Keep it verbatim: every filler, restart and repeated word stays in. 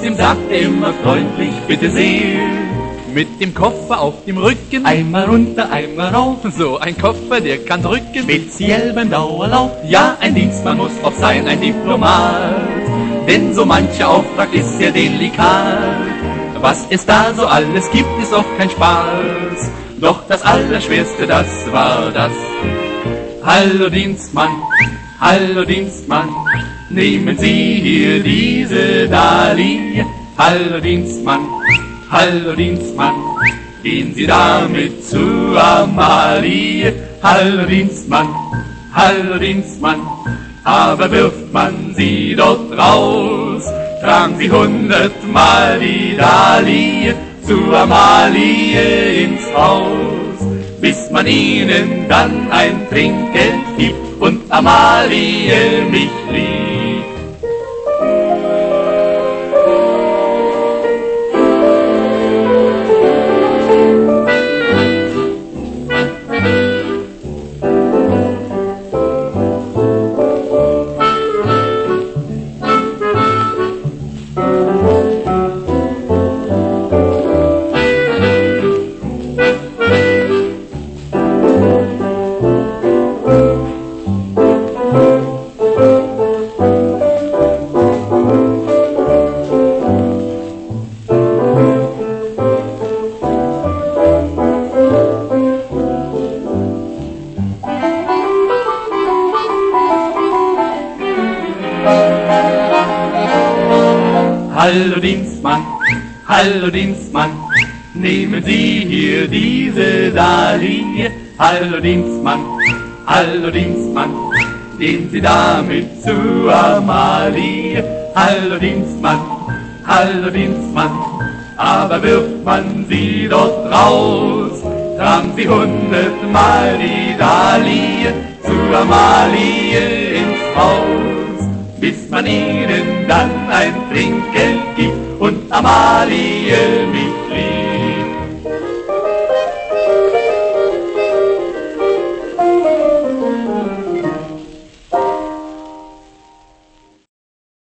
Trotzdem sagt er immer freundlich, bitte sehr. Mit dem Koffer auf dem Rücken, einmal runter, einmal rauf. So ein Koffer, der kann drücken, speziell beim Dauerlauf. Ja, ein Dienstmann muss auch sein, ein Diplomat, denn so mancher Auftrag ist sehr delikat. Was es da so alles gibt, ist oft kein Spaß, doch das Allerschwerste, das war das. Hallo Dienstmann, hallo Dienstmann, nehmen Sie hier diese Dahlie. Hallo Dienstmann, hallo Dienstmann, gehen Sie damit zu Amalie. Hallo Dienstmann, hallo Dienstmann, aber wirft man sie dort raus, tragen Sie hundertmal die Dahlie zu Amalie ins Haus, bis man ihnen dann ein Trinkgeld gibt und Amalie mich liebt. Hallo Dienstmann, hallo Dienstmann, nehmen Sie hier diese Dahlie. Hallo Dienstmann, hallo Dienstmann, gehen Sie damit zu Amalie. Hallo Dienstmann, hallo Dienstmann, aber wirft man sie dort raus, tragen Sie hundertmal die Dahlie zu Amalie ins Haus, bis man ihnen dann ein Trinkgeld gibt und Amalie mich